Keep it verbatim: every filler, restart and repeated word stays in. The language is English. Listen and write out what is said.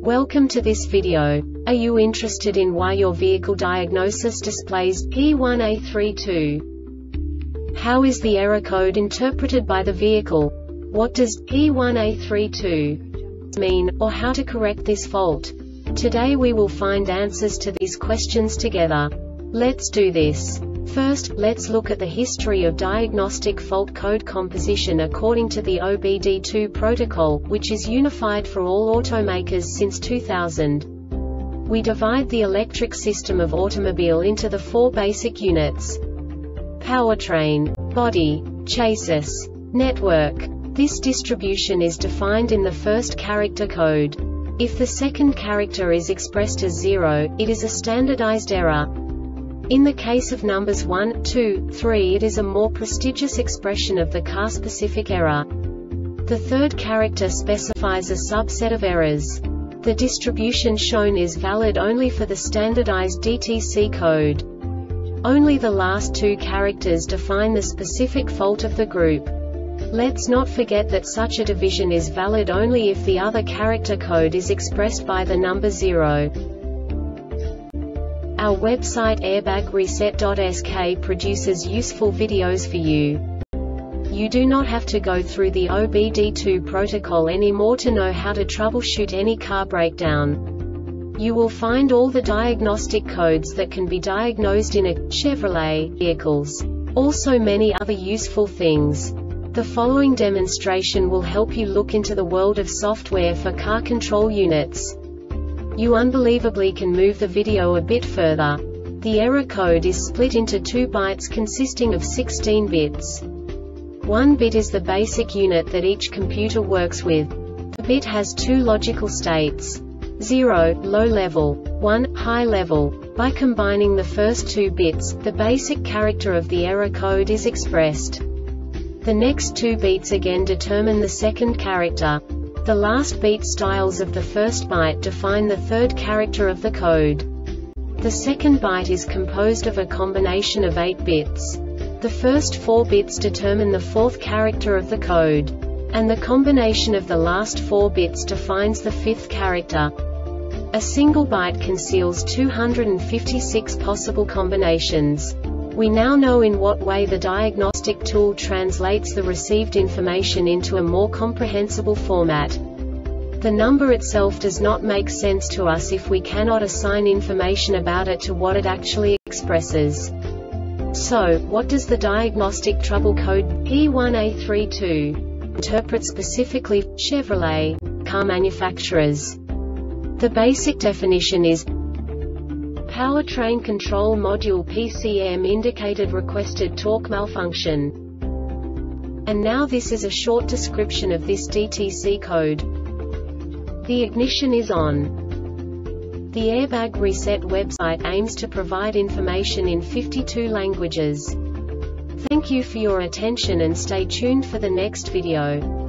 Welcome to this video. Are you interested in why your vehicle diagnosis displays P one A three two? How is the error code interpreted by the vehicle? What does P one A three two mean, or how to correct this fault? Today we will find answers to these questions together. Let's do this. First, let's look at the history of diagnostic fault code composition according to the O B D two protocol, which is unified for all automakers since two thousand. We divide the electric system of automobile into the four basic units: powertrain, body, chassis, network. This distribution is defined in the first character code. If the second character is expressed as zero, it is a standardized error. In the case of numbers one, two, three, it is a more prestigious expression of the car-specific error. The third character specifies a subset of errors. The distribution shown is valid only for the standardized D T C code. Only the last two characters define the specific fault of the group. Let's not forget that such a division is valid only if the other character code is expressed by the number zero. Our website airbag reset dot S K produces useful videos for you. You do not have to go through the O B D two protocol anymore to know how to troubleshoot any car breakdown. You will find all the diagnostic codes that can be diagnosed in a Chevrolet vehicles. Also many other useful things. The following demonstration will help you look into the world of software for car control units. You unbelievably can move the video a bit further. The error code is split into two bytes consisting of sixteen bits. One bit is the basic unit that each computer works with. The bit has two logical states: zero, low level, one, high level. By combining the first two bits, the basic character of the error code is expressed. The next two beats again determine the second character. The last beat styles of the first byte define the third character of the code. The second byte is composed of a combination of eight bits. The first four bits determine the fourth character of the code. And the combination of the last four bits defines the fifth character. A single byte conceals two hundred fifty-six possible combinations. We now know in what way the diagnostic tool translates the received information into a more comprehensible format. The number itself does not make sense to us if we cannot assign information about it to what it actually expresses. So, what does the diagnostic trouble code P one A three two interpret specifically for Chevrolet car manufacturers? The basic definition is Powertrain Control Module P C M indicated requested torque malfunction. And now this is a short description of this D T C code. The ignition is on. The Airbag Reset website aims to provide information in fifty-two languages. Thank you for your attention and stay tuned for the next video.